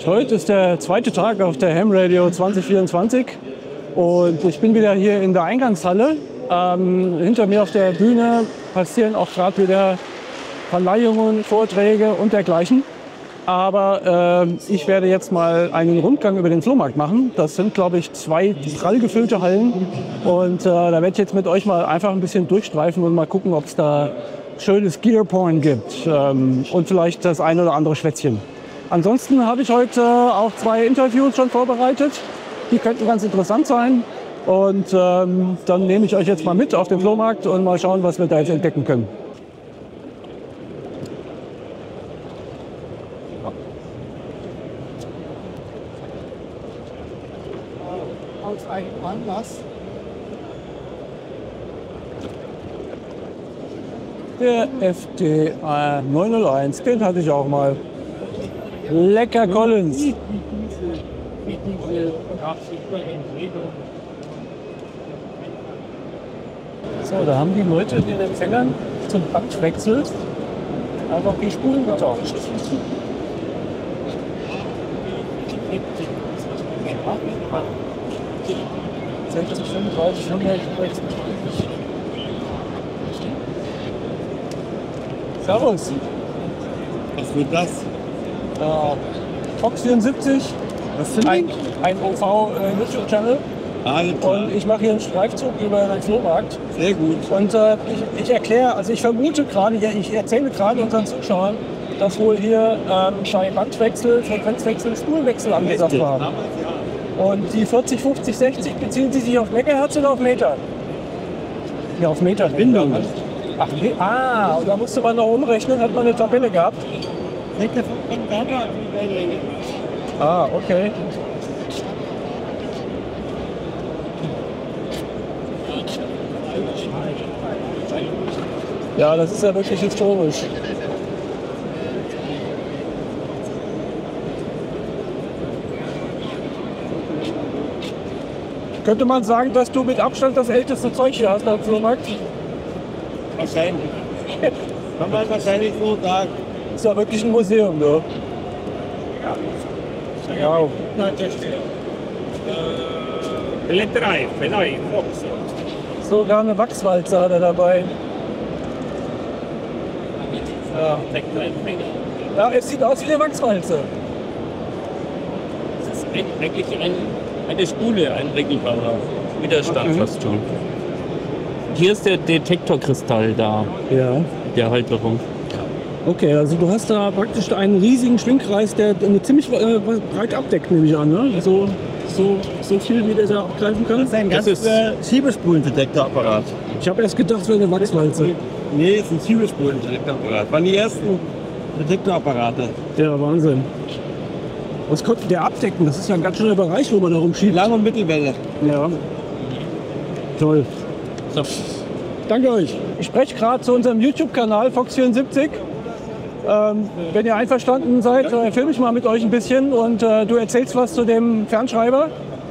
Heute ist der zweite Tag auf der Ham Radio 2024 und ich bin wieder hier in der Eingangshalle. Hinter mir auf der Bühne passieren auch gerade wieder Verleihungen, Vorträge und dergleichen. Aber ich werde jetzt mal einen Rundgang über den Flohmarkt machen. Das sind, glaube ich, 2 prall gefüllte Hallen. Und da werde ich jetzt mit euch mal einfach ein bisschen durchstreifen und mal gucken, ob es da schönes Gearporn gibt und vielleicht das ein oder andere Schwätzchen. Ansonsten habe ich heute auch 2 Interviews schon vorbereitet. Die könnten ganz interessant sein. Und dann nehme ich euch jetzt mal mit auf den Flohmarkt und mal schauen, was wir da jetzt entdecken können. Aus einem Anlass. Der FD 901, den hatte ich auch mal. Lecker Collins. So, da haben die Leute in den Empfängern zum Bandwechsel einfach die Spulen getauscht. Servus. Was wird das? Fox 74, Was sind ein OV-YouTube-Channel. Und ich mache hier einen Streifzug über den Flohmarkt. Sehr gut. Und ich erkläre, also ich vermute gerade, ich erzähle gerade unseren Zuschauern, dass wohl hier bei Bandwechsel, Frequenzwechsel, Spulwechsel angesagt war. Und die 40, 50, 60 beziehen sie sich auf Megahertz oder auf Meter? Ja, auf Meter. Bindung. Ach, und da musste man noch umrechnen, hat man eine Tabelle gehabt. Ah, okay. Ja, das ist ja wirklich historisch. Könnte man sagen, dass du mit Abstand das älteste Zeug hier hast am Flohmarkt? Wahrscheinlich. Kann man wahrscheinlich so sagen. Ist ja wirklich ein Museum, ne? Ja. Wow. Lettereife, nein, Fox. Sogar eine Wachswalze hat er dabei. Ja, es sieht aus wie eine Wachswalze. Das ist eigentlich eine Spule, ein Regelbauer. Widerstand fast schon. Hier ist der Detektorkristall da, Ja. der Halterung. Okay, also du hast da praktisch einen riesigen Schwingkreis, der eine ziemlich breit abdeckt, nehme ich an, ne? So viel, wie der da abgreifen kann. Das ist ein ganz Schiebespulendetektorapparat. Ich habe erst gedacht, es wäre eine Wachswalze. Nee, es ist ein Schiebespulendetektorapparat. Waren die ersten Detektorapparate. Ja, Wahnsinn. Was konnte der abdecken? Das ist ja ein ganz schöner Bereich, wo man da rumschiebt. Lang- und Mittelwelle. Ja. Toll. So. Danke euch. Ich spreche gerade zu unserem YouTube-Kanal Fox74. Wenn ihr einverstanden seid, filme ich mal mit euch ein bisschen und du erzählst was zu dem Fernschreiber.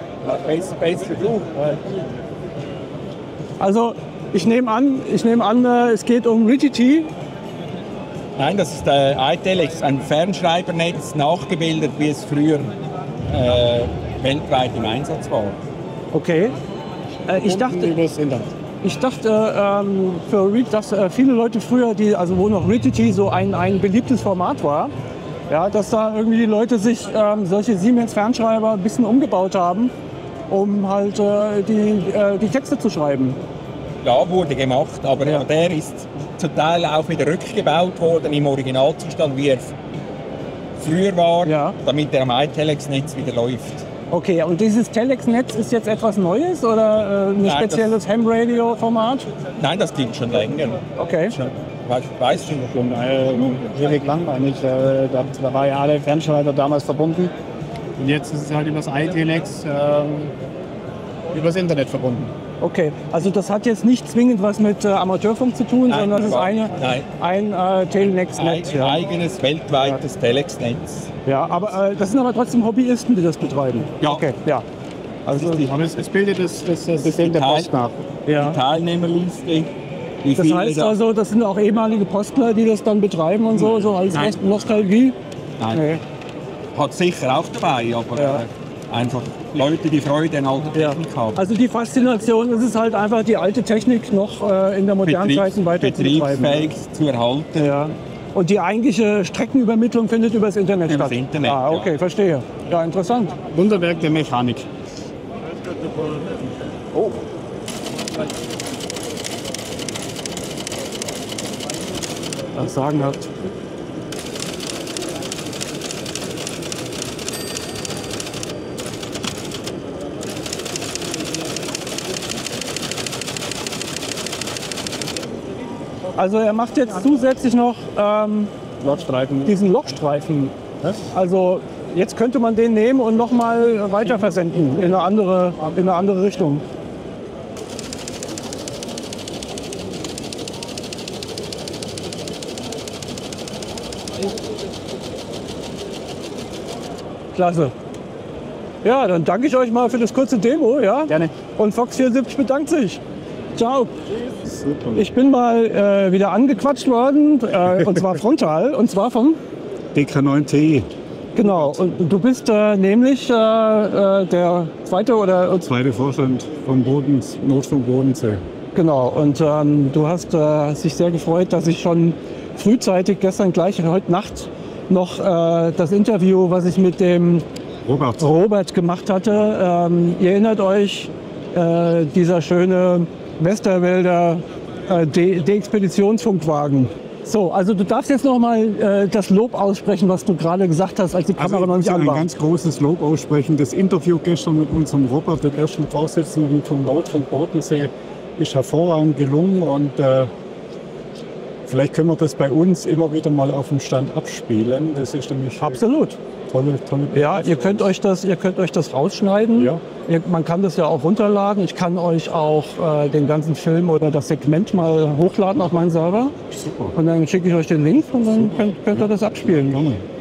Also ich nehme an, es geht um Rigidity. Nein, das ist der iTelex, ein Fernschreibernetz, nachgebildet, wie es früher weltweit im Einsatz war. Okay. Ich dachte, dass viele Leute früher, wo noch Rigidity so ein beliebtes Format war, ja, dass da irgendwie die Leute sich solche Siemens-Fernschreiber ein bisschen umgebaut haben, um halt die Texte zu schreiben. Ja, wurde gemacht, aber der ist zum Teil auch wieder rückgebaut worden im Originalzustand, wie er früher war, damit er am iTelex-Netz wieder läuft. Okay, und dieses Telex-Netz ist jetzt etwas Neues oder ein spezielles Ham-Radio-Format? Nein, das gibt schon länger. Okay. Weißt du schon? Ewig lang eigentlich. Da war ja alle Fernschreiber damals verbunden. Und jetzt ist es halt über das iTelex übers Internet verbunden. Okay, also das hat jetzt nicht zwingend was mit Amateurfunk zu tun, sondern das ist ein Telex-Netz. Ein eigenes weltweites Telex-Netz. Ja, aber das sind aber trotzdem Hobbyisten, die das betreiben. Ja. Okay, ja. Also, aber es bildet das System der Post nach. Ja. Die Teilnehmerliste. Das heißt also, das sind auch ehemalige Postler, die das dann betreiben und so als Nostalgie? Nein. Nee. hat sicher auch dabei, aber einfach Leute, die Freude an alter Technik haben. Also die Faszination ist es halt einfach, die alte Technik noch in der modernen Zeit weiter zu betreiben. Betriebsfähig zu erhalten. Ja. Und die eigentliche Streckenübermittlung findet über das Internet statt? Über das Internet, okay, verstehe. Ja, interessant. Wunderwerk der Mechanik. Oh. Was sagen habt. Also er macht jetzt zusätzlich noch Lochstreifen. diesen Lochstreifen. Also jetzt könnte man den nehmen und nochmal weiter versenden in eine andere Richtung. Klasse. Ja, dann danke ich euch mal für das kurze Demo. Ja? Gerne. Und Fox74 bedankt sich. Ciao. Ich bin mal wieder angequatscht worden, und zwar frontal, und zwar vom DK9T. Genau, und du bist nämlich der zweite Vorstand vom Nordfunk Bodensee. Genau, und du hast sich sehr gefreut, dass ich schon frühzeitig gestern gleich heute Nacht noch das Interview, was ich mit dem Robert gemacht hatte. Ihr erinnert euch, dieser schöne Westerwälder Deexpeditionsfunkwagen. So, also du darfst jetzt noch mal das Lob aussprechen, was du gerade gesagt hast, als die Kamera noch nicht an war. Ein ganz großes Lob aussprechen. Das Interview gestern mit unserem Robert, dem ersten Vorsitzenden vom Nordfunk Bodensee, ist hervorragend gelungen und vielleicht können wir das bei uns immer wieder mal auf dem Stand abspielen. Das ist nämlich absolut tolle. Ja, ihr könnt euch das rausschneiden. Ja. Man kann das ja auch runterladen. Ich kann euch auch den ganzen Film oder das Segment mal hochladen auf meinen Server. Super. Und dann schicke ich euch den Link und dann könnt ihr das abspielen.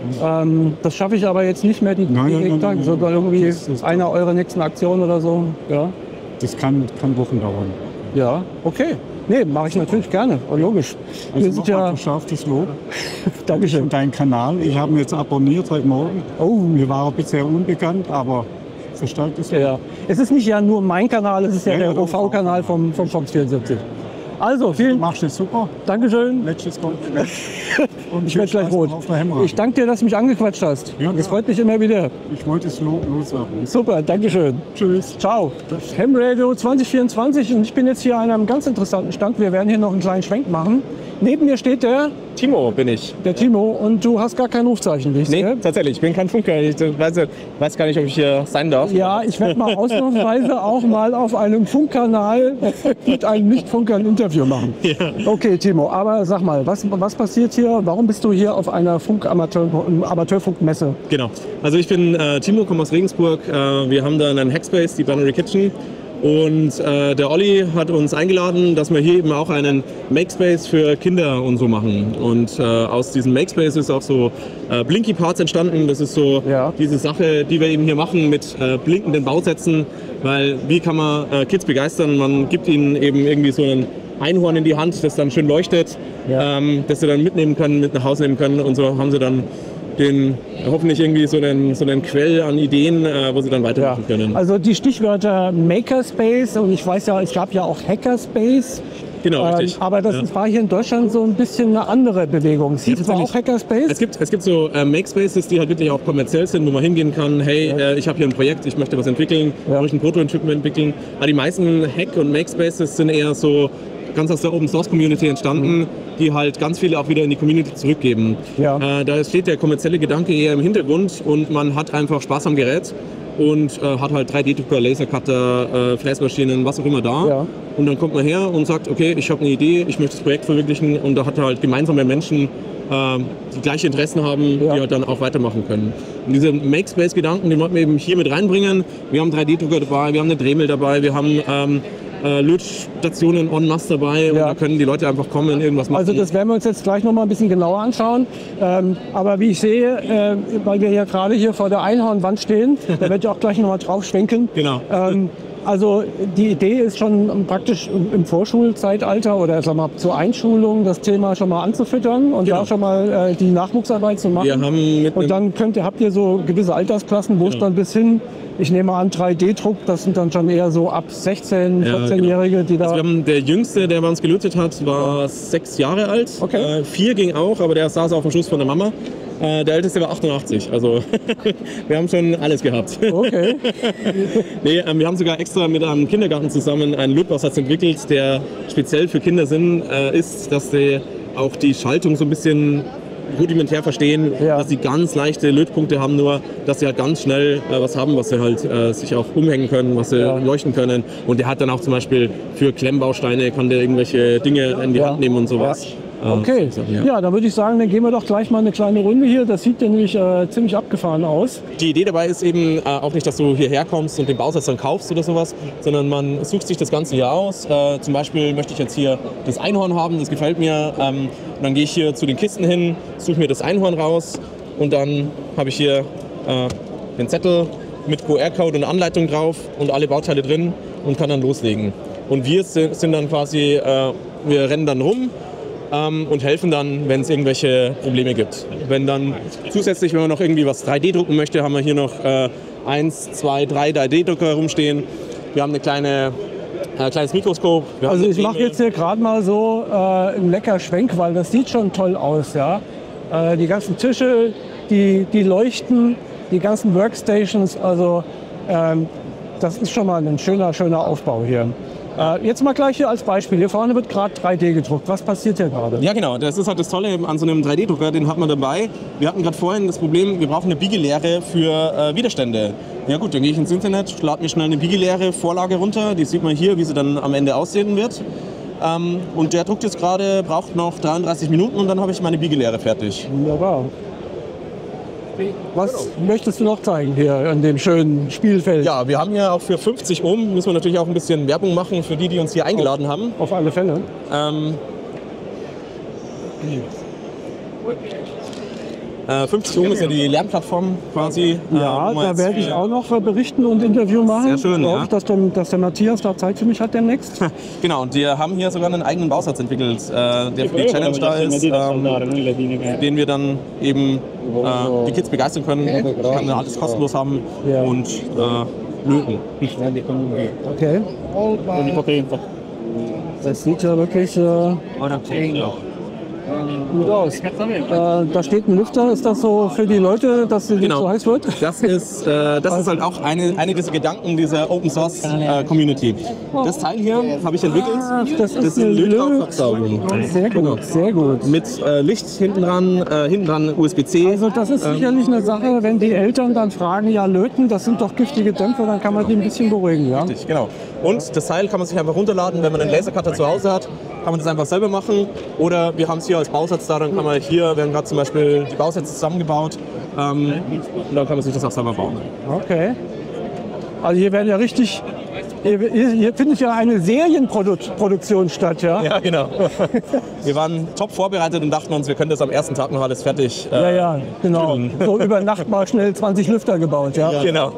Das schaffe ich aber jetzt nicht mehr direkt, sondern irgendwie das einer eurer nächsten Aktionen oder so. Ja. Das kann Wochen dauern. Ja, okay. Nee, mache ich natürlich gerne, logisch. Also nochmal verschärftes Lob. Dankeschön. Und deinen Kanal, ich habe ihn jetzt abonniert heute Morgen. Oh. Mir war er bisher unbekannt, aber verstärktes Lob. Ja. Es ist nicht ja nur mein Kanal, es ist ja der OV-Kanal vom Fox74. Also, Du machst das super. Dankeschön. Letztes Kompliment. Und ich werde gleich rot. Ich danke dir, dass du mich angequatscht hast. Ja, das freut mich immer wieder. Ich wollte es loswerden. Super, Dankeschön. Tschüss. Ciao. Das Ham Radio 2024 und ich bin jetzt hier an einem ganz interessanten Stand. Wir werden hier noch einen kleinen Schwenk machen. Neben mir steht der Timo bin ich. Der Timo und du hast gar kein Rufzeichen, wie ich sehe. Tatsächlich, ich bin kein Funker. Ich weiß gar nicht, ob ich hier sein darf. Ja, ich werde mal ausnahmsweise auch mal auf einem Funkkanal mit einem Nicht-Funker ein Interview machen. Ja. Okay, Timo, aber sag mal, was passiert hier? Warum bist du hier auf einer Amateurfunkmesse? Genau. Also ich bin Timo, komme aus Regensburg. Wir haben da einen Hackspace, die Binary Kitchen. Und der Olli hat uns eingeladen, dass wir hier eben auch einen Makespace für Kinder und so machen. Und aus diesem Makespace ist auch so Blinky Parts entstanden. Das ist so diese Sache, die wir eben hier machen mit blinkenden Bausätzen. Weil wie kann man Kids begeistern? Man gibt ihnen eben irgendwie so ein Einhorn in die Hand, das dann schön leuchtet, das sie dann mitnehmen können, mit nach Hause nehmen können. Und so haben sie dann hoffentlich irgendwie so einen Quell an Ideen, wo sie dann weitermachen können. Also die Stichwörter Makerspace und ich weiß ja, es gab ja auch Hackerspace. Genau, richtig. Aber das war hier in Deutschland so ein bisschen eine andere Bewegung. Es hieß zwar auch Hackerspace. Es gibt so Makespaces, die halt wirklich auch kommerziell sind, wo man hingehen kann, hey, ich habe hier ein Projekt, ich möchte was entwickeln, möchte einen Prototypen entwickeln. Aber die meisten Hack- und Makespaces sind eher so ganz aus der Open-Source-Community entstanden, die halt ganz viele auch wieder in die Community zurückgeben. Da steht der kommerzielle Gedanke eher im Hintergrund und man hat einfach Spaß am Gerät und hat halt 3D-Drucker, Lasercutter, Fräsmaschinen, was auch immer da. Und dann kommt man her und sagt, okay, ich habe eine Idee, ich möchte das Projekt verwirklichen und da hat halt gemeinsame Menschen, die gleiche Interessen haben, die halt dann auch weitermachen können. Und diese Makespace-Gedanken, die wollten wir eben hier mit reinbringen. Wir haben 3D-Drucker dabei, wir haben eine Dremel dabei, wir haben Lötstationen en masse dabei und da können die Leute einfach kommen und irgendwas machen. Also das werden wir uns jetzt gleich noch mal ein bisschen genauer anschauen. Aber wie ich sehe, weil wir hier gerade hier vor der Einhornwand stehen, da werde ich auch gleich noch mal drauf schwenken. Genau. Also die Idee ist schon praktisch im Vorschulzeitalter oder sag mal, zur Einschulung das Thema schon mal anzufüttern und da schon mal die Nachwuchsarbeit zu machen. Wir haben mit und dann habt ihr so gewisse Altersklassen, wo es dann bis hin, ich nehme an, 3D-Druck, das sind dann schon eher so ab 16, 14-Jährige, die da... Also wir haben, der Jüngste, der bei uns gelötet hat, war 6 Jahre alt. Okay. 4 ging auch, aber der saß auf dem Schoß von der Mama. Der Älteste war 88, also wir haben schon alles gehabt. Okay. Nee, wir haben sogar extra mit einem Kindergarten zusammen einen Lötbausatz entwickelt, der speziell für Kinder ist, dass sie auch die Schaltung so ein bisschen rudimentär verstehen, dass sie ganz leichte Lötpunkte haben, nur dass sie halt ganz schnell was haben, was sie halt sich auch umhängen können, was sie leuchten können. Und der hat dann auch zum Beispiel für Klemmbausteine, kann der irgendwelche Dinge in die Hand nehmen und sowas. Okay, ja, dann würde ich sagen, dann gehen wir doch gleich mal eine kleine Runde hier. Das sieht ja nämlich ziemlich abgefahren aus. Die Idee dabei ist eben auch nicht, dass du hierher kommst und den Bausatz dann kaufst oder sowas, sondern man sucht sich das Ganze hier aus. Zum Beispiel möchte ich jetzt hier das Einhorn haben, das gefällt mir. Und dann gehe ich hier zu den Kisten hin, suche mir das Einhorn raus und dann habe ich hier den Zettel mit QR-Code und Anleitung drauf und alle Bauteile drin und kann dann loslegen. Und wir sind dann quasi, wir rennen dann rum und helfen dann, wenn es irgendwelche Probleme gibt. Wenn dann zusätzlich, wenn man noch irgendwie was 3D drucken möchte, haben wir hier noch 1, 2, 3 3D-Drucker rumstehen. Wir haben eine kleines Mikroskop. Also ich mache jetzt hier gerade mal so einen lecker Schwenk, weil das sieht schon toll aus. Ja? Die ganzen Tische, die leuchten, die ganzen Workstations, also das ist schon mal ein schöner Aufbau hier. Jetzt mal gleich hier als Beispiel. Hier vorne wird gerade 3D gedruckt. Was passiert hier gerade? Ja genau, das ist halt das Tolle an so einem 3D-Drucker, den hat man dabei. Wir hatten gerade vorhin das Problem, wir brauchen eine Biegelehre für Widerstände. Ja gut, dann gehe ich ins Internet, lade mir schnell eine Biegelehre Vorlage runter. Die sieht man hier, wie sie dann am Ende aussehen wird. Und der druckt jetzt gerade, braucht noch 33 Minuten und dann habe ich meine Biegelehre fertig. Wunderbar. Was möchtest du noch zeigen hier an dem schönen Spielfeld? Ja, wir haben hier auch für 50 Ohm, müssen wir natürlich auch ein bisschen Werbung machen für die uns hier eingeladen haben. Auf alle Fälle. 50 Ohm ist ja die Lernplattform quasi. Ja, da werde ich auch noch berichten und Interview machen. Sehr schön, ja. Dass der Matthias da Zeit für mich hat demnächst. Genau, und wir haben hier sogar einen eigenen Bausatz entwickelt, der für die Challenge da ist, den wir dann eben die Kids begeistern können, können alles kostenlos haben und löten. Okay. Das sieht ja wirklich gut aus. Da steht ein Lüfter. Ist das so für die Leute, dass es nicht so heiß wird? Das ist halt auch eine dieser Gedanken dieser Open Source Community. Das Teil hier habe ich entwickelt. Das ist eine Lötaufsaugung. Sehr gut, sehr gut. Mit Licht hinten dran USB-C. Also das ist sicherlich eine Sache, wenn die Eltern dann fragen, ja löten, das sind doch giftige Dämpfe, dann kann man die ein bisschen beruhigen. Ja? Richtig, genau. Und das Teil kann man sich einfach runterladen, wenn man einen Lasercutter zu Hause hat, kann man das einfach selber machen. Oder wir haben es hier als Bausatz da, dann kann man hier, wir haben gerade zum Beispiel die Bausätze zusammengebaut und dann kann man sich das auch selber bauen. Okay. Also hier werden ja richtig, hier findet ja eine Serienproduktion statt, ja? Ja, genau. Wir waren top vorbereitet und dachten uns, wir können das am ersten Tag noch alles fertig. Ja, genau. So über Nacht mal schnell 20 Lüfter gebaut, ja? Ja, genau.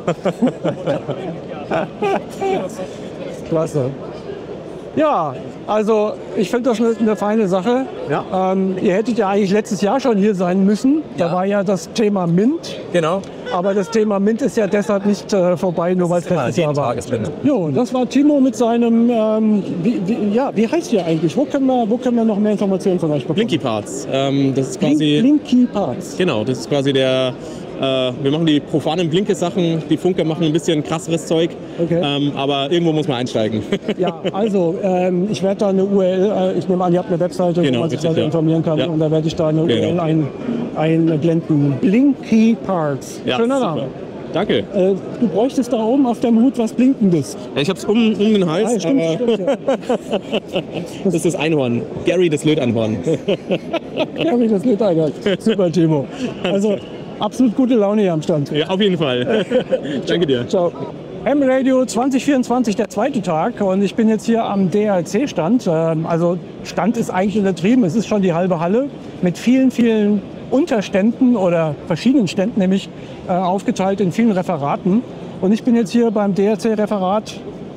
Klasse. Ja, also ich finde das eine feine Sache. Ja. Ihr hättet ja eigentlich letztes Jahr schon hier sein müssen. Da war ja das Thema Mint. Genau. Aber das Thema Mint ist ja deshalb nicht vorbei, nur weil es letztes Jahr war. Jo, das war Timo mit seinem, wie heißt ihr eigentlich? Wo können wir noch mehr Informationen von euch bekommen? Blinky Parts. Das ist quasi Blinky Parts. Genau, das ist quasi wir machen die profanen Blinke-Sachen, die Funker machen ein bisschen krasseres Zeug, aber irgendwo muss man einsteigen. Ja, also ich werde da eine URL, ich nehme an, ihr habt eine Webseite, wo man sich da informieren kann und da werde ich da eine URL einblenden. Blinky Parts. Ja, schöner Name. Danke. Du bräuchtest da oben auf deinem Hut was Blinkendes. Ich habe es um den Hals, stimmt, ja. Das ist das Einhorn. Gary, das Löteinhorn. Gary, das Löteinhorn. Super, Timo. Also absolut gute Laune hier am Stand. Ja, auf jeden Fall. Danke dir. Ciao. M-Radio 2024, der zweite Tag und ich bin jetzt hier am DRC-Stand. Also Stand ist eigentlich untertrieben, es ist schon die halbe Halle mit vielen, vielen Unterständen oder verschiedenen Ständen, nämlich aufgeteilt in vielen Referaten. Und ich bin jetzt hier beim DRC-Referat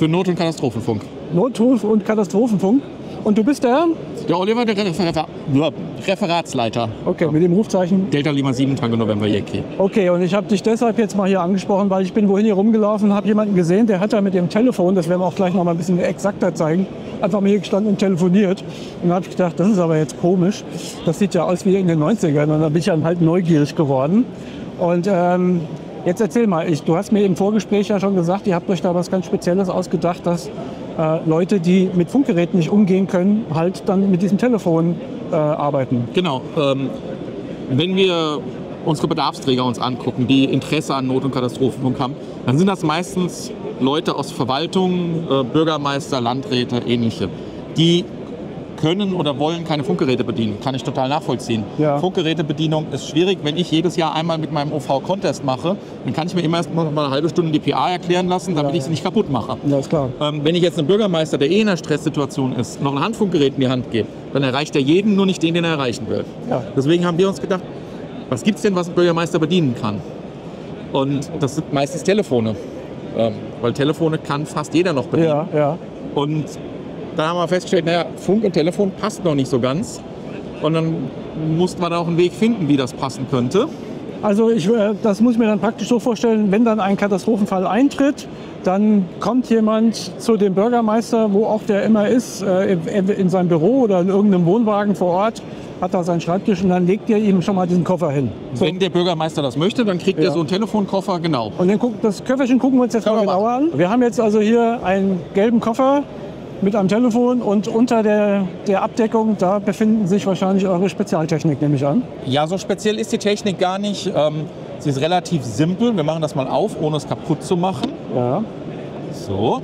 Für Not- und Katastrophenfunk. Notruf- und Katastrophenfunk. Und du bist der? Der Oliver, der Referatsleiter. Okay, mit dem Rufzeichen. Delta Lima 7, Tango November Yankee. Okay, und ich habe dich deshalb jetzt mal hier angesprochen, weil ich bin wohin hier rumgelaufen und habe jemanden gesehen, der hat da mit dem Telefon, das werden wir auch gleich noch mal ein bisschen exakter zeigen, einfach mal hier gestanden und telefoniert. Und da habe ich gedacht, das ist aber jetzt komisch. Das sieht ja aus wie in den 90ern. Und da bin ich dann halt neugierig geworden. Und jetzt erzähl mal, du hast mir im Vorgespräch ja schon gesagt, ihr habt euch da was ganz Spezielles ausgedacht, dass Leute, die mit Funkgeräten nicht umgehen können, halt dann mit diesem Telefon arbeiten. Genau. Wenn wir unsere Bedarfsträger uns angucken, die Interesse an Not- und Katastrophenfunk haben, dann sind das meistens Leute aus Verwaltung, Bürgermeister, Landräte, ähnliche. Die können oder wollen keine Funkgeräte bedienen. Kann ich total nachvollziehen. Ja. Funkgerätebedienung ist schwierig. Wenn ich jedes Jahr einmal mit meinem OV-Contest mache, dann kann ich mir immer erst mal eine halbe Stunde die PA erklären lassen, damit ich sie nicht kaputt mache. Ja, ist klar. Wenn ich jetzt einem Bürgermeister, der in einer Stresssituation ist, noch ein Handfunkgerät in die Hand gebe, dann erreicht er jeden, nur nicht den er erreichen will. Ja. Deswegen haben wir uns gedacht, was gibt es denn, was ein Bürgermeister bedienen kann? Und das sind meistens Telefone. Weil Telefone kann fast jeder noch bedienen. Ja, ja. Und da haben wir festgestellt, naja, Funk und Telefon passt noch nicht so ganz. Und dann mussten wir da auch einen Weg finden, wie das passen könnte. Also das muss ich mir dann praktisch so vorstellen, wenn dann ein Katastrophenfall eintritt, dann kommt jemand zu dem Bürgermeister, wo auch der immer ist, in seinem Büro oder in irgendeinem Wohnwagen vor Ort, hat da seinen Schreibtisch und dann legt ihr ihm schon mal diesen Koffer hin. So. Wenn der Bürgermeister das möchte, dann kriegt er so einen Telefonkoffer, genau. Und das Köfferchen gucken wir uns jetzt mal genauer an. Wir haben jetzt also hier einen gelben Koffer mit einem Telefon und unter der Abdeckung, da befinden sich wahrscheinlich eure Spezialtechnik, nehme ich an. Ja, so speziell ist die Technik gar nicht. Sie ist relativ simpel. Wir machen das mal auf, ohne es kaputt zu machen. Ja. So.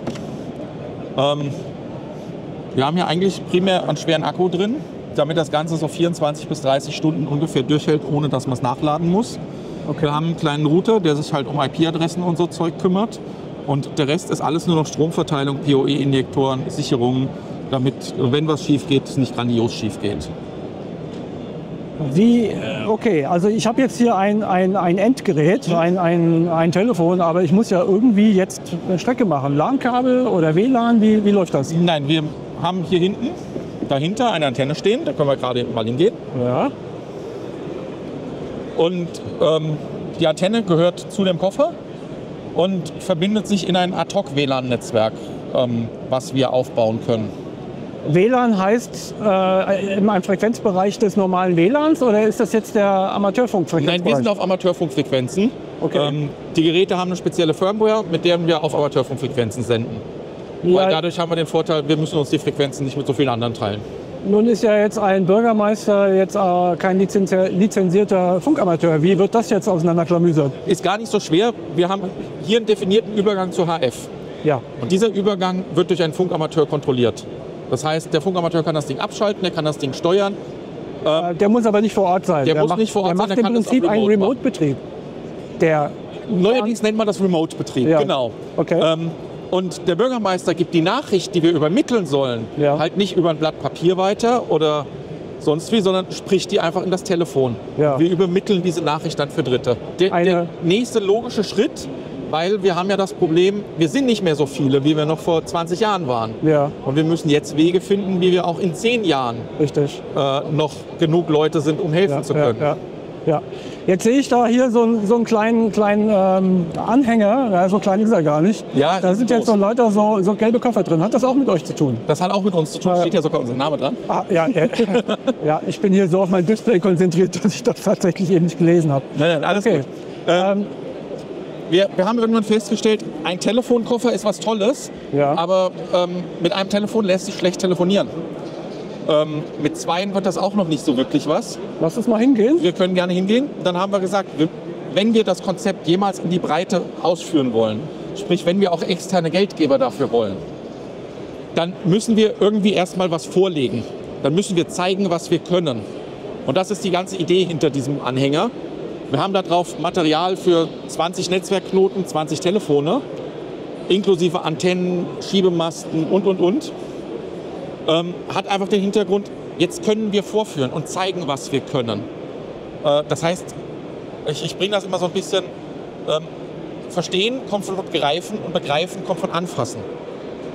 Wir haben hier eigentlich primär einen schweren Akku drin, damit das Ganze so 24 bis 30 Stunden ungefähr durchhält, ohne dass man es nachladen muss. Okay. Wir haben einen kleinen Router, der sich halt um IP-Adressen und so Zeug kümmert. Und der Rest ist alles nur noch Stromverteilung, PoE-Injektoren, Sicherungen, damit, wenn was schief geht, es nicht grandios schief geht. Okay, also ich habe jetzt hier ein Endgerät, ein Telefon, aber ich muss ja irgendwie jetzt eine Strecke machen. LAN-Kabel oder WLAN, wie läuft das? Nein, wir haben hier dahinter eine Antenne stehen, da können wir gerade mal hingehen. Ja. Und die Antenne gehört zu dem Koffer und verbindet sich in ein Ad-Hoc-WLAN-Netzwerk, was wir aufbauen können. WLAN heißt in einem Frequenzbereich des normalen WLANs oder ist das jetzt der Amateurfunkfrequenzbereich? Nein, wir sind auf Amateurfunkfrequenzen. Okay. Die Geräte haben eine spezielle Firmware, mit der wir auf Amateurfunkfrequenzen senden. Ja. Weil dadurch haben wir den Vorteil, wir müssen uns die Frequenzen nicht mit so vielen anderen teilen. Nun ist ja jetzt ein Bürgermeister jetzt kein lizenzierter Funkamateur. Wie wird das jetzt auseinanderklamüsert? Ist gar nicht so schwer. Wir haben hier einen definierten Übergang zur HF. Ja. Und dieser Übergang wird durch einen Funkamateur kontrolliert. Das heißt, der Funkamateur kann das Ding abschalten, der kann das Ding steuern. Der muss aber nicht vor Ort sein. Der muss nicht vor Ort sein, der macht im Prinzip einen Remote-Betrieb. Neuerdings nennt man das Remote-Betrieb, ja. Genau. Okay. Und der Bürgermeister gibt die Nachricht, die wir übermitteln sollen, halt nicht über ein Blatt Papier weiter oder sonst wie, sondern spricht die einfach in das Telefon. Ja. Wir übermitteln diese Nachricht dann für Dritte. Der nächste logische Schritt, weil wir haben ja das Problem, wir sind nicht mehr so viele, wie wir noch vor 20 Jahren waren. Ja. Und wir müssen jetzt Wege finden, wie wir auch in 10 Jahren noch genug Leute sind, um helfen zu können. Ja. Jetzt sehe ich da hier so einen kleinen Anhänger, ja, so klein ist er gar nicht. Ja, da sind jetzt so lauter so gelbe Koffer drin. Hat das auch mit euch zu tun? Das hat auch mit uns zu tun. Steht ja sogar unser Name dran. Ja, ich bin hier so auf mein Display konzentriert, dass ich das tatsächlich eben nicht gelesen habe. Nein, alles gut. Wir haben irgendwann festgestellt, ein Telefonkoffer ist was Tolles, aber mit einem Telefon lässt sich schlecht telefonieren. Mit zweien wird das auch noch nicht so wirklich was. Lass uns mal hingehen. Wir können gerne hingehen. Dann haben wir gesagt, wenn wir das Konzept jemals in die Breite ausführen wollen, sprich, wenn wir auch externe Geldgeber dafür wollen, dann müssen wir irgendwie erstmal was vorlegen. Dann müssen wir zeigen, was wir können. Und das ist die ganze Idee hinter diesem Anhänger. Wir haben da drauf Material für 20 Netzwerkknoten, 20 Telefone, inklusive Antennen, Schiebemasten und. Hat einfach den Hintergrund, jetzt können wir vorführen und zeigen, was wir können. Das heißt, ich bringe das immer so ein bisschen, verstehen kommt von Greifen und begreifen kommt von Anfassen.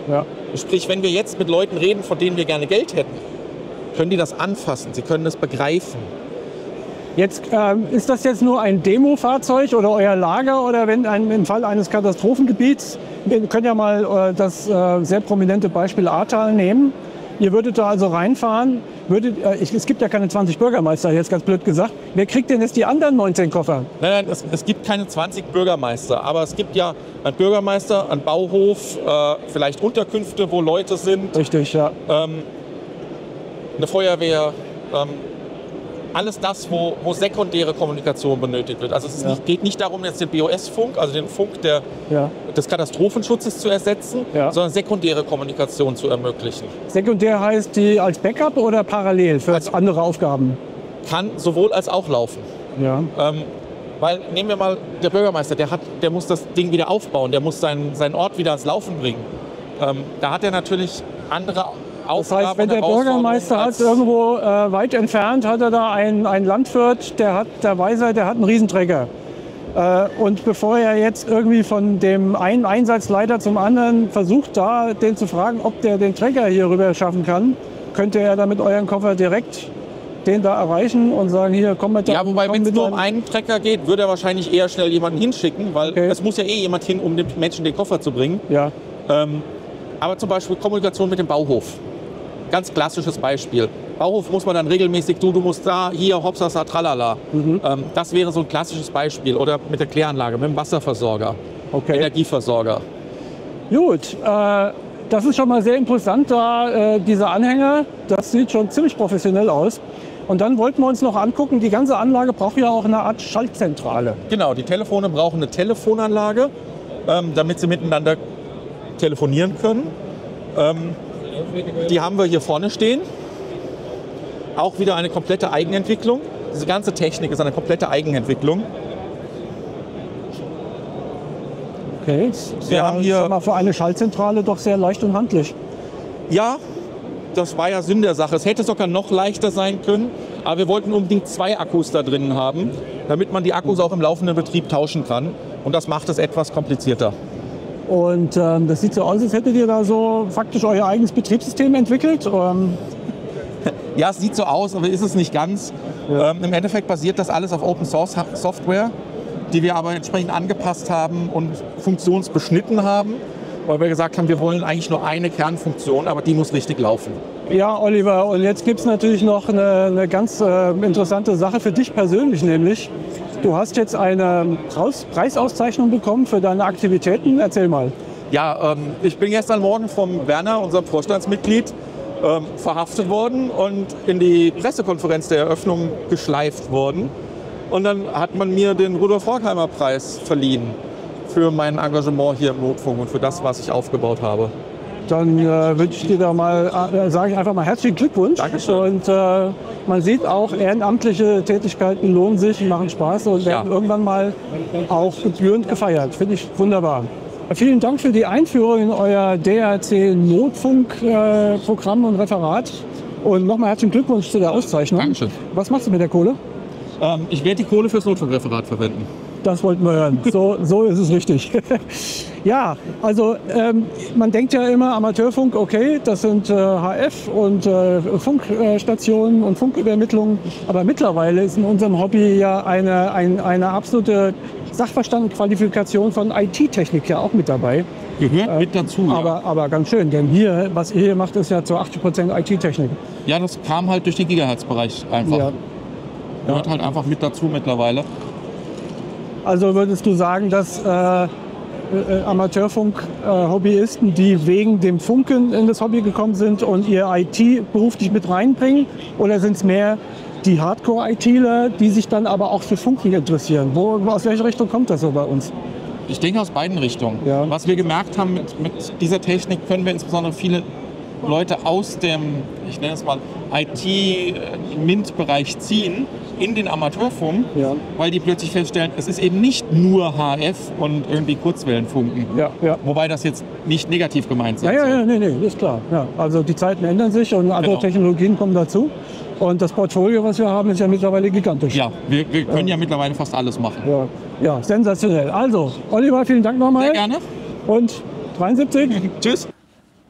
Ja. Sprich, wenn wir jetzt mit Leuten reden, von denen wir gerne Geld hätten, können die das anfassen, sie können das begreifen. Jetzt ist das jetzt nur ein Demo-Fahrzeug oder euer Lager oder wenn im Fall eines Katastrophengebiets, wir können ja mal das sehr prominente Beispiel Ahrtal nehmen. Ihr würdet da also reinfahren, es gibt ja keine 20 Bürgermeister, jetzt ganz blöd gesagt. Wer kriegt denn jetzt die anderen 19 Koffer? Nein, es gibt keine 20 Bürgermeister, aber es gibt ja einen Bürgermeister, einen Bauhof, vielleicht Unterkünfte, wo Leute sind. Richtig, ja. Eine Feuerwehr, alles das, wo sekundäre Kommunikation benötigt wird. Also es geht nicht darum, jetzt den BOS-Funk, also den Funk des Katastrophenschutzes zu ersetzen, sondern sekundäre Kommunikation zu ermöglichen. Sekundär heißt die als Backup oder parallel für andere Aufgaben? Kann sowohl als auch laufen. Ja. Weil, nehmen wir mal, der Bürgermeister, der muss das Ding wieder aufbauen, der muss seinen Ort wieder ans Laufen bringen. Da hat er natürlich andere Das heißt, wenn der Bürgermeister hat irgendwo weit entfernt, hat er da einen Landwirt, der hat einen Riesenträger. Und bevor er jetzt irgendwie von dem einen Einsatzleiter zum anderen versucht, den zu fragen, ob der den Träger hier rüber schaffen kann, könnte er da mit eurem Koffer direkt den da erreichen und sagen, hier, komm mit. Ja, wobei, wenn es nur um einen Trecker geht, würde er wahrscheinlich eher schnell jemanden hinschicken, weil es muss ja jemand hin, um dem Menschen den Koffer zu bringen. Ja. Aber zum Beispiel Kommunikation mit dem Bauhof. Ganz klassisches Beispiel. Bauhof muss man dann regelmäßig, du musst da, hier, hopsasa, tralala. Das wäre so ein klassisches Beispiel. Oder mit der Kläranlage, mit dem Wasserversorger, Energieversorger. Gut, das ist schon mal sehr interessant, dieser Anhänger. Das sieht schon ziemlich professionell aus. Und dann wollten wir uns noch angucken, die ganze Anlage braucht ja auch eine Art Schaltzentrale. Genau, die Telefone brauchen eine Telefonanlage, damit sie miteinander telefonieren können. Die haben wir hier vorne stehen. Auch wieder eine komplette Eigenentwicklung. Diese ganze Technik ist eine komplette Eigenentwicklung. Okay, wir haben hier mal für eine Schaltzentrale doch sehr leicht und handlich. Ja, das war ja Sinn der Sache. Es hätte sogar noch leichter sein können, aber wir wollten unbedingt 2 Akkus da drin haben, damit man die Akkus auch im laufenden Betrieb tauschen kann. Und das macht es etwas komplizierter. Und das sieht so aus, als hättet ihr da so faktisch euer eigenes Betriebssystem entwickelt. Ja, es sieht so aus, aber ist es nicht ganz. Ja. Im Endeffekt basiert das alles auf Open Source Software, die wir aber entsprechend angepasst haben und funktionsbeschnitten haben, weil wir gesagt haben, wir wollen eigentlich nur eine Kernfunktion, aber die muss richtig laufen. Ja, Oliver, und jetzt gibt es natürlich noch eine ganz interessante Sache für dich persönlich, nämlich du hast jetzt eine Preisauszeichnung bekommen für deine Aktivitäten. Erzähl mal. Ja, ich bin gestern Morgen vom Werner, unserem Vorstandsmitglied, verhaftet worden und in die Pressekonferenz der Eröffnung geschleift worden. Und dann hat man mir den Rudolf-Horkheimer-Preis verliehen für mein Engagement hier im Notfunk und für das, was ich aufgebaut habe. Dann wünsche ich dir da mal, sage ich einfach mal herzlichen Glückwunsch. Dankeschön. Und man sieht auch, ehrenamtliche Tätigkeiten lohnen sich, machen Spaß und werden irgendwann mal auch gebührend gefeiert. Finde ich wunderbar. Vielen Dank für die Einführung in euer DRC-Notfunk-Programm und Referat. Und nochmal herzlichen Glückwunsch zu der Auszeichnung. Dankeschön. Was machst du mit der Kohle? Ich werde die Kohle fürs Notfunkreferat verwenden. Das wollten wir hören. So ist es richtig. Ja, also man denkt ja immer Amateurfunk, okay, das sind HF und Funkstationen und Funkübermittlung. Aber mittlerweile ist in unserem Hobby ja eine absolute Sachverstandqualifikation von IT-Technik ja auch mit dabei. Gehört mit dazu. Aber ganz schön, denn was ihr hier macht, ist ja zu 80% IT-Technik. Ja, das kam halt durch den Gigahertz-Bereich einfach. Ja. Gehört halt einfach mit dazu mittlerweile. Also würdest du sagen, dass Amateurfunk-Hobbyisten, die wegen dem Funken in das Hobby gekommen sind und ihr IT beruflich mit reinbringen? Oder sind es mehr die Hardcore-ITler, die sich dann aber auch für Funken interessieren? Aus welcher Richtung kommt das so bei uns? Ich denke aus beiden Richtungen. Ja. Was wir gemerkt haben, mit dieser Technik können wir insbesondere viele Leute aus dem, ich nenne es mal, IT-MINT-Bereich ziehen in den Amateurfunk, weil die plötzlich feststellen, es ist eben nicht nur HF und irgendwie Kurzwellenfunken. Ja. Wobei das jetzt nicht negativ gemeint ist. Nee, ist klar. Ja. Also die Zeiten ändern sich und andere Technologien kommen dazu. Und das Portfolio, was wir haben, ist ja mittlerweile gigantisch. Ja, wir können ja mittlerweile fast alles machen. Ja, sensationell. Also, Oliver, vielen Dank nochmal. Sehr gerne. Und 73. Tschüss.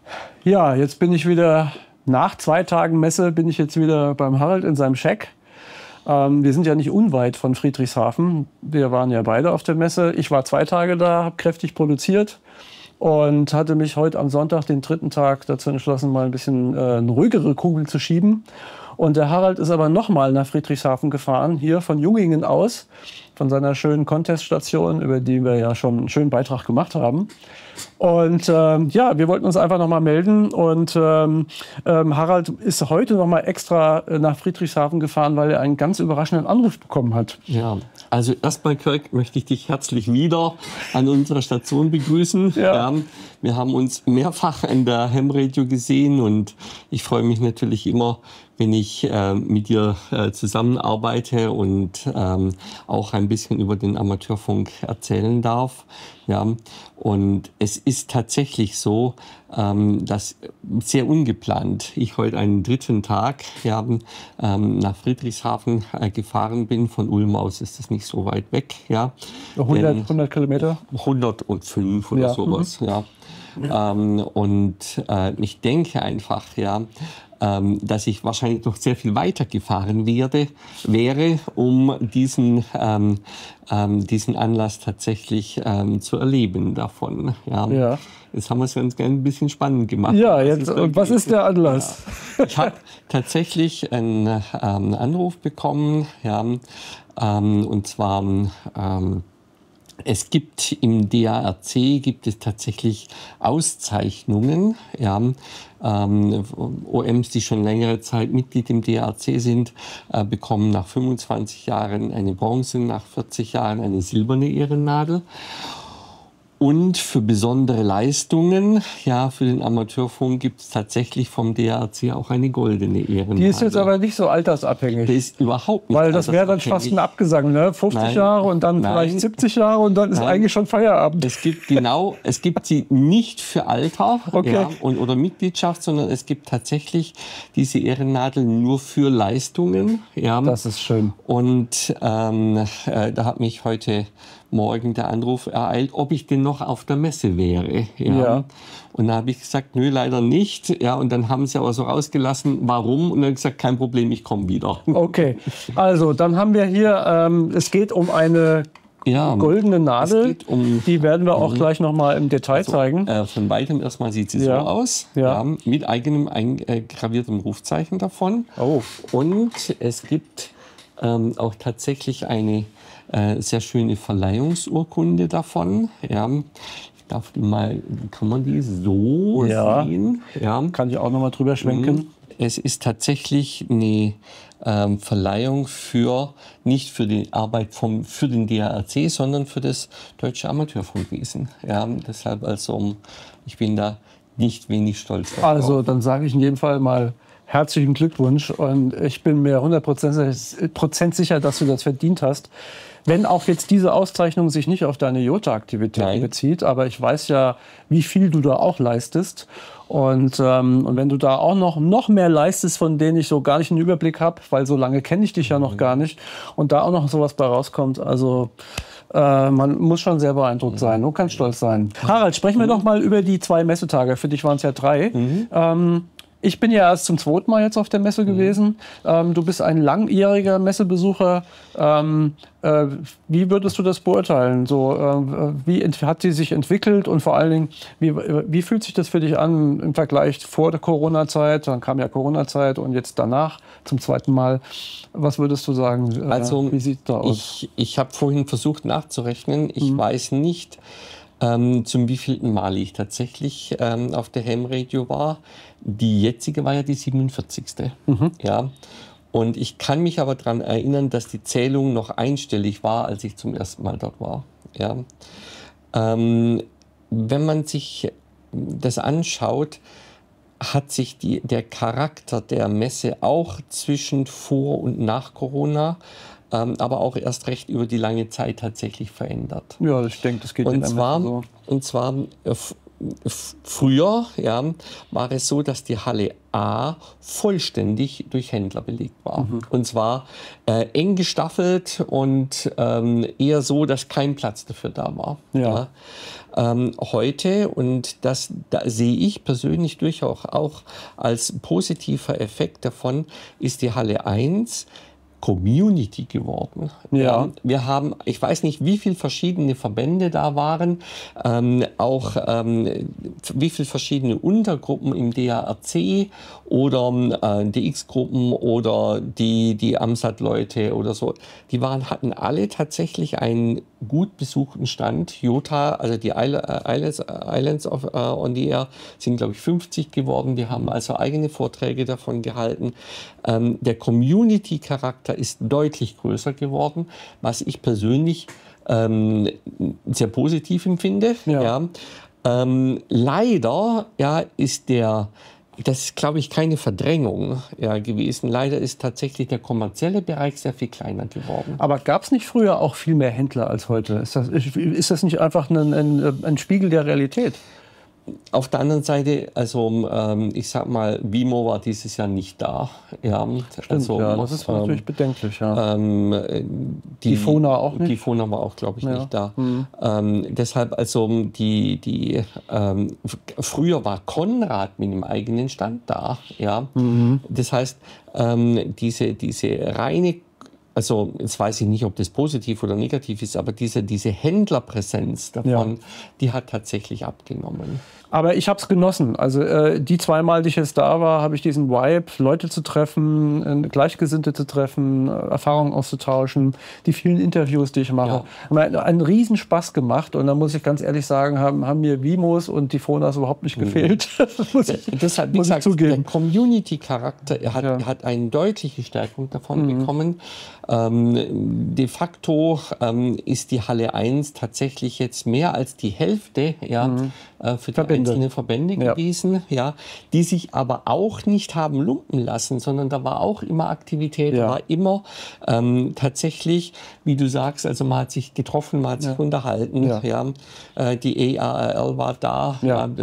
Ja, jetzt bin ich wieder, nach 2 Tagen Messe, bin ich jetzt wieder beim Harald in seinem Shack. Wir sind ja nicht unweit von Friedrichshafen. Wir waren ja beide auf der Messe. Ich war 2 Tage da, habe kräftig produziert und hatte mich heute am Sonntag, den 3. Tag, dazu entschlossen, mal ein bisschen eine ruhigere Kugel zu schieben. Und der Harald ist aber nochmal nach Friedrichshafen gefahren, hier von Jungingen aus, von seiner schönen Conteststation, über die wir ja schon einen schönen Beitrag gemacht haben. Und ja, wir wollten uns einfach nochmal melden. Und Harald ist heute nochmal extra nach Friedrichshafen gefahren, weil er einen ganz überraschenden Anruf bekommen hat. Ja, also erstmal, Kirk, möchte ich dich herzlich wieder an unserer Station begrüßen. Ja. Wir haben uns mehrfach in der Ham Radio gesehen und ich freue mich natürlich immer, wenn ich mit dir zusammenarbeite und auch ein bisschen über den Amateurfunk erzählen darf. Ja, und es ist tatsächlich so, dass sehr ungeplant ich heute einen 3. Tag nach Friedrichshafen gefahren bin. Von Ulm aus ist das nicht so weit weg. Ja. 100 Kilometer? 105 oder sowas. Ja. Und ich denke einfach, dass ich wahrscheinlich noch sehr viel weiter gefahren wäre, um diesen Anlass tatsächlich zu erleben davon. Ja. Jetzt haben wir es uns gerne ein bisschen spannend gemacht. Ja, jetzt, und was ist der Anlass? Ja. Ich habe tatsächlich einen Anruf bekommen, und zwar es gibt im DARC tatsächlich Auszeichnungen, OMs, die schon längere Zeit Mitglied im DARC sind, bekommen nach 25 Jahren eine Bronze, nach 40 Jahren eine silberne Ehrennadel. Und für besondere Leistungen, für den Amateurfunk gibt es tatsächlich vom DARC auch eine goldene Ehrennadel. Die ist jetzt aber nicht so altersabhängig. Die ist überhaupt nicht. Weil das wäre dann fast ein Abgesang, ne? 50 Jahre und dann vielleicht 70 Jahre und dann ist eigentlich schon Feierabend. Es gibt sie nicht für Alter oder Mitgliedschaft, sondern es gibt tatsächlich diese Ehrennadel nur für Leistungen. Ja. Das ist schön. Und da hat mich heute Morgen der Anruf ereilt, ob ich denn noch auf der Messe wäre. Ja. Und da habe ich gesagt, nö, leider nicht. Ja, und dann haben sie aber so rausgelassen, warum? Und dann habe ich gesagt, kein Problem, ich komme wieder. Okay, also dann haben wir hier, es geht um eine goldene Nadel. Die werden wir auch gleich noch mal im Detail zeigen. Von weitem erstmal sieht sie so aus, mit eigenem eingraviertem Rufzeichen davon. Oh. Und es gibt auch tatsächlich eine sehr schöne Verleihungsurkunde davon. Ja. Ich darf mal, kann man die so sehen? Ja. Kann ich auch noch mal drüber schwenken. Es ist tatsächlich eine Verleihung nicht für die Arbeit für den DARC, sondern für das Deutsche Amateurfunkwesen. Ja, deshalb ich bin da nicht wenig stolz drauf. Also dann sage ich in jedem Fall mal herzlichen Glückwunsch und ich bin mir 100% sicher, dass du das verdient hast. Wenn auch jetzt diese Auszeichnung sich nicht auf deine Jota-Aktivität bezieht, aber ich weiß ja, wie viel du da auch leistest. Und wenn du da auch noch mehr leistest, von denen ich so gar nicht einen Überblick habe, weil so lange kenne ich dich ja noch gar nicht, und da auch noch sowas bei rauskommt, also man muss schon sehr beeindruckt sein. Du kannst stolz sein. Harald, sprechen wir doch mal über die 2 Messetage. Für dich waren es ja 3. Ich bin ja erst zum 2. Mal jetzt auf der Messe gewesen. Du bist ein langjähriger Messebesucher. Wie würdest du das beurteilen? Wie hat sie sich entwickelt und vor allen Dingen, wie fühlt sich das für dich an im Vergleich vor der Corona-Zeit? Dann kam ja Corona-Zeit und jetzt danach zum 2. Mal. Was würdest du sagen? Wie sieht es da aus? Ich habe vorhin versucht nachzurechnen. Ich weiß nicht, zum wievielten Mal ich tatsächlich auf der Ham Radio war. Die jetzige war ja die 47. Ja. Und ich kann mich aber daran erinnern, dass die Zählung noch einstellig war, als ich zum ersten Mal dort war. Ja. Wenn man sich das anschaut, hat sich der Charakter der Messe auch zwischen vor und nach Corona, aber auch erst recht über die lange Zeit tatsächlich verändert. Ja, ich denke, das geht und zwar so. Und zwar früher war es so, dass die Halle A vollständig durch Händler belegt war. Und zwar eng gestaffelt und eher so, dass kein Platz dafür da war. Ja. Heute, und da sehe ich persönlich durchaus auch als positiver Effekt davon, ist die Halle 1 Community geworden. Ja. Wir haben, ich weiß nicht, wie viele verschiedene Verbände da waren, auch wie viele verschiedene Untergruppen im DARC oder DX-Gruppen oder die Amsat-Leute oder so. Die hatten alle tatsächlich einen gut besuchten Stand. Jota, also die Islands on the Air, sind, glaube ich, 50 geworden. Die haben also eigene Vorträge davon gehalten. Der Community-Charakter ist deutlich größer geworden, was ich persönlich sehr positiv empfinde. Ja. Leider ist das ist, glaube ich, keine Verdrängung gewesen. Leider ist tatsächlich der kommerzielle Bereich sehr viel kleiner geworden. Aber gab es nicht früher auch viel mehr Händler als heute? Ist das nicht einfach ein Spiegel der Realität? Auf der anderen Seite, also ich sag mal, Vimo war dieses Jahr nicht da. Ja, stimmt, also, das ist natürlich bedenklich. Ja. Die Fona auch nicht? Die Fona war auch, glaube ich, nicht da. Deshalb, also früher war Konrad mit dem eigenen Stand da. Ja. Das heißt, diese reine, also jetzt weiß ich nicht, ob das positiv oder negativ ist, aber diese Händlerpräsenz davon, die hat tatsächlich abgenommen. Aber ich habe es genossen. Also die zweimal, die ich jetzt da war, habe ich diesen Vibe, Leute zu treffen, Gleichgesinnte zu treffen, Erfahrungen auszutauschen, die vielen Interviews, die ich mache. Haben einen riesen Spaß gemacht. Und da muss ich ganz ehrlich sagen, haben mir Vimos und die Fonas überhaupt nicht gefehlt. Deshalb, wie gesagt, der Community-Charakter hat eine deutliche Stärkung davon bekommen. De facto ist die Halle 1 tatsächlich jetzt mehr als die Hälfte für die einzelnen Verbände gewesen, die sich aber auch nicht haben lumpen lassen, sondern da war auch immer Aktivität, war immer tatsächlich, wie du sagst, also man hat sich getroffen, man hat sich unterhalten, die EARL war da,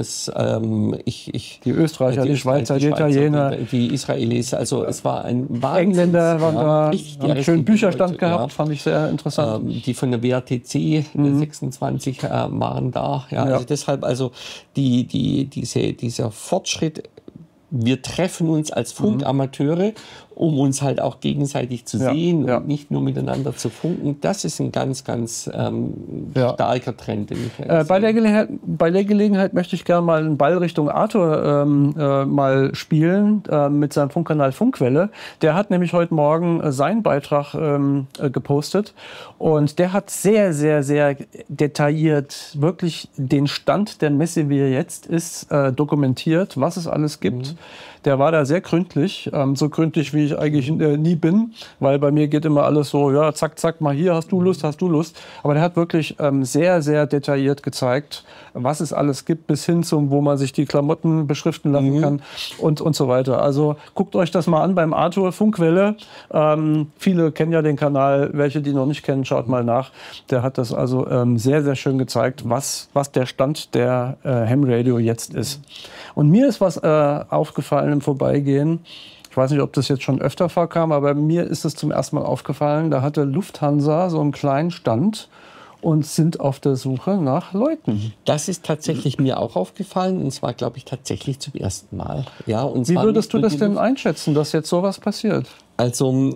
die Österreicher, die Schweizer, die Italiener, die Israelis, also es war ein Wahnsinn. Engländer waren da, haben schönen Bücherstand gehabt, fand ich sehr interessant. Die von der WATC 26 waren da, also deshalb, also dieser Fortschritt, wir treffen uns als Funkamateure, um uns halt auch gegenseitig zu sehen und nicht nur miteinander zu funken. Das ist ein ganz, ganz starker Trend. Den ich bei der Gelegenheit möchte ich gerne mal einen Ball Richtung Arthur mal spielen mit seinem Funkkanal Funkquelle. Der hat nämlich heute Morgen seinen Beitrag gepostet und der hat sehr, sehr, sehr detailliert wirklich den Stand der Messe, wie er jetzt ist, dokumentiert, was es alles gibt. Der war da sehr gründlich, so gründlich, wie ich eigentlich nie bin, weil bei mir geht immer alles so, ja, zack, zack, mal hier, hast du Lust. Aber der hat wirklich sehr, sehr detailliert gezeigt, was es alles gibt, bis hin zum, wo man sich die Klamotten beschriften lassen kann und so weiter. Also guckt euch das mal an beim Arthur Funkquelle. Viele kennen ja den Kanal, welche die noch nicht kennen, schaut mal nach. Der hat das also sehr, sehr schön gezeigt, was der Stand der Ham Radio jetzt ist. Und mir ist was aufgefallen im Vorbeigehen. Ich weiß nicht, ob das jetzt schon öfter vorkam, aber mir ist es zum ersten Mal aufgefallen. Da hatte Lufthansa so einen kleinen Stand und sind auf der Suche nach Leuten. Das ist tatsächlich mir auch aufgefallen und zwar, glaube ich, tatsächlich zum ersten Mal. Ja, und wie würdest du das denn einschätzen, dass jetzt sowas passiert? Also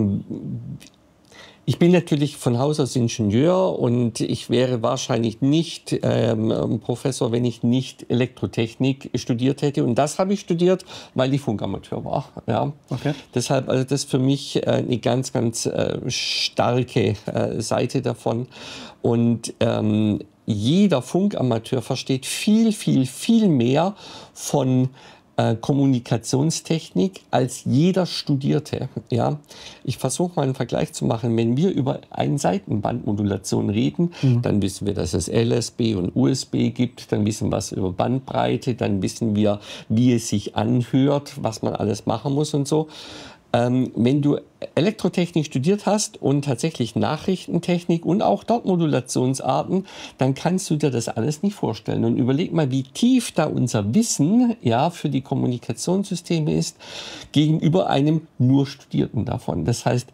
ich bin natürlich von Haus aus Ingenieur und ich wäre wahrscheinlich nicht Professor, wenn ich nicht Elektrotechnik studiert hätte. Und das habe ich studiert, weil ich Funkamateur war. Ja. Okay. Deshalb, also das ist für mich eine ganz, ganz starke Seite davon. Und jeder Funkamateur versteht viel, viel, viel mehr von Kommunikationstechnik als jeder Studierte. Ja? Ich versuche mal einen Vergleich zu machen. Wenn wir über eine Seitenbandmodulation reden, dann wissen wir, dass es LSB und USB gibt, dann wissen wir was über Bandbreite, dann wissen wir, wie es sich anhört, was man alles machen muss und so. wenn du Elektrotechnik studiert hast und tatsächlich Nachrichtentechnik und auch dort Modulationsarten, dann kannst du dir das alles nicht vorstellen. Und überleg mal, wie tief da unser Wissen für die Kommunikationssysteme ist gegenüber einem nur Studierten davon. Das heißt,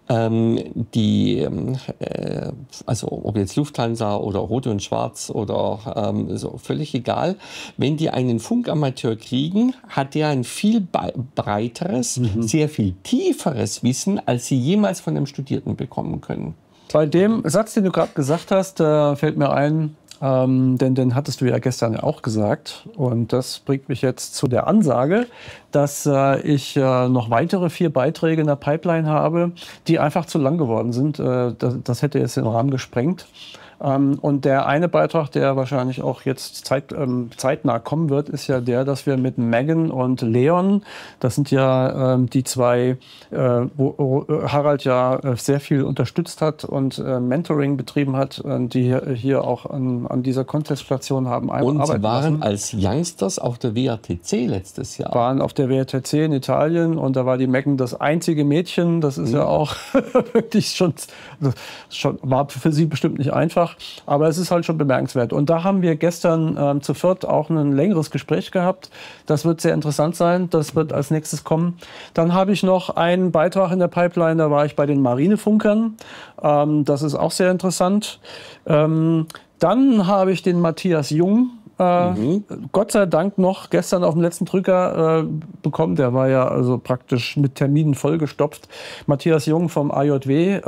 also ob jetzt Lufthansa oder Rot und Schwarz oder so, völlig egal. Wenn die einen Funkamateur kriegen, hat der ein viel breiteres, sehr viel tieferes Wissen, als sie jemals von einem Studierten bekommen können. Bei dem Satz, den du gerade gesagt hast, fällt mir ein, denn den hattest du ja gestern auch gesagt. Und das bringt mich jetzt zu der Ansage, dass ich noch weitere 4 Beiträge in der Pipeline habe, die einfach zu lang geworden sind. Das hätte jetzt den Rahmen gesprengt. Und der eine Beitrag, der wahrscheinlich auch jetzt zeitnah kommen wird, ist ja der, dass wir mit Megan und Leon, das sind ja die 2, wo Harald ja sehr viel unterstützt hat und Mentoring betrieben hat, die hier auch an dieser Contest-Station haben arbeiten lassen. Und sie waren als Youngsters auf der WATC letztes Jahr. Waren auf der WATC in Italien und da war die Megan das einzige Mädchen. Das ist ja auch wirklich schon war für sie bestimmt nicht einfach. Aber es ist halt schon bemerkenswert. Und da haben wir gestern zu viert auch ein längeres Gespräch gehabt. Das wird sehr interessant sein. Das wird als nächstes kommen. Dann habe ich noch einen Beitrag in der Pipeline. Da war ich bei den Marinefunkern. Das ist auch sehr interessant. Dann habe ich den Matthias Jung Gott sei Dank noch gestern auf dem letzten Drücker bekommen. Der war ja also praktisch mit Terminen vollgestopft. Matthias Jung vom AJW,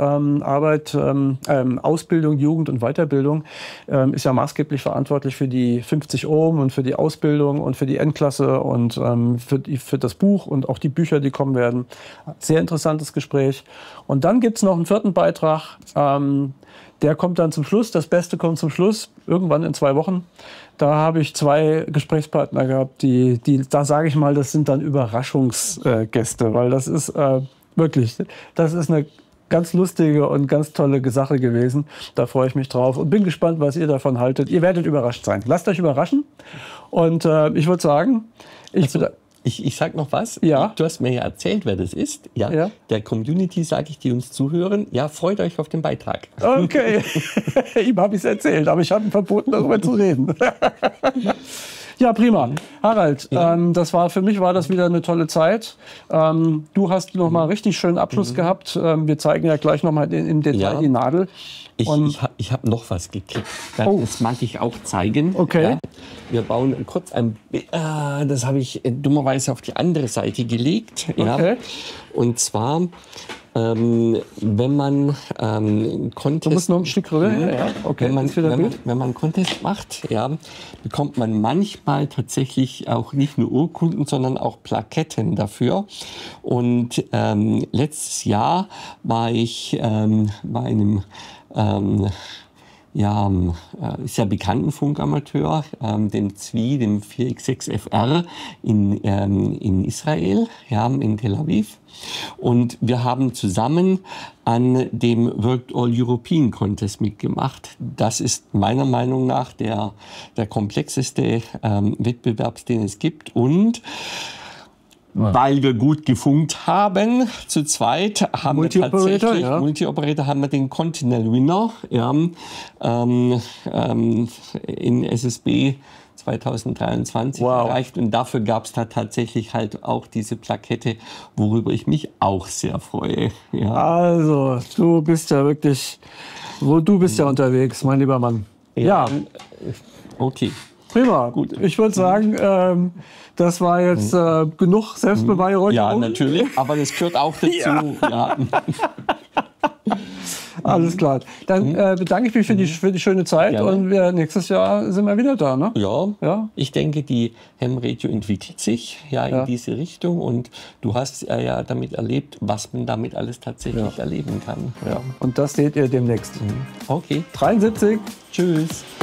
Ausbildung, Jugend und Weiterbildung, ist ja maßgeblich verantwortlich für die 50 Ohm und für die Ausbildung und für die Endklasse und für das Buch und auch die Bücher, die kommen werden. Sehr interessantes Gespräch. Und dann gibt es noch einen 4. Beitrag. Der kommt dann zum Schluss. Das Beste kommt zum Schluss, irgendwann in 2 Wochen. Da habe ich 2 Gesprächspartner gehabt, da sage ich mal, das sind dann Überraschungsgäste, weil das ist wirklich, das ist eine ganz lustige und ganz tolle Sache gewesen. Da freue ich mich drauf und bin gespannt, was ihr davon haltet. Ihr werdet überrascht sein. Lasst euch überraschen. Und ich würde sagen, ich sage noch was. Ja. Du hast mir ja erzählt, wer das ist. Ja. Der Community sage ich, die uns zuhören. Ja, freut euch auf den Beitrag. Okay. Ihm habe ich es erzählt, aber ich habe ihm verboten, darüber zu reden. Ja, prima. Harald, für mich war das wieder eine tolle Zeit. Du hast noch mal richtig schönen Abschluss gehabt. Wir zeigen ja gleich noch mal im Detail die Nadel. Ich habe noch was geklickt. Das mag ich auch zeigen. Okay. Ja. Wir bauen kurz das habe ich dummerweise auf die andere Seite gelegt. Okay. Ja. Und zwar, wenn man Contest... Du musst noch ein Stück rüber. Ja. Okay. Wenn man Contest macht, bekommt man manchmal tatsächlich auch nicht nur Urkunden, sondern auch Plaketten dafür. Und letztes Jahr war ich bei einem sehr bekannten Funkamateur, dem ZWI, dem 4X6FR in Israel, in Tel Aviv. Und wir haben zusammen an dem World All European Contest mitgemacht. Das ist meiner Meinung nach der komplexeste Wettbewerb, den es gibt. Und weil wir gut gefunkt haben, zu zweit haben wir tatsächlich, Multi-Operator, haben wir den Continental Winner in SSB 2023 erreicht. Und dafür gab es da tatsächlich halt auch diese Plakette, worüber ich mich auch sehr freue. Ja. Also, du bist ja wirklich, unterwegs, mein lieber Mann. Ja. Okay. Prima. Gut. Ich würde sagen, das war jetzt genug Selbstbeweihräucherung. Ja, natürlich, aber das gehört auch dazu. Ja. Alles klar. Dann bedanke ich mich für die schöne Zeit und nächstes Jahr sind wir wieder da. Ne? Ja. Ich denke, die Ham-Radio entwickelt sich in diese Richtung und du hast ja damit erlebt, was man damit alles tatsächlich erleben kann. Ja. Und das seht ihr demnächst. Okay. 73. Tschüss.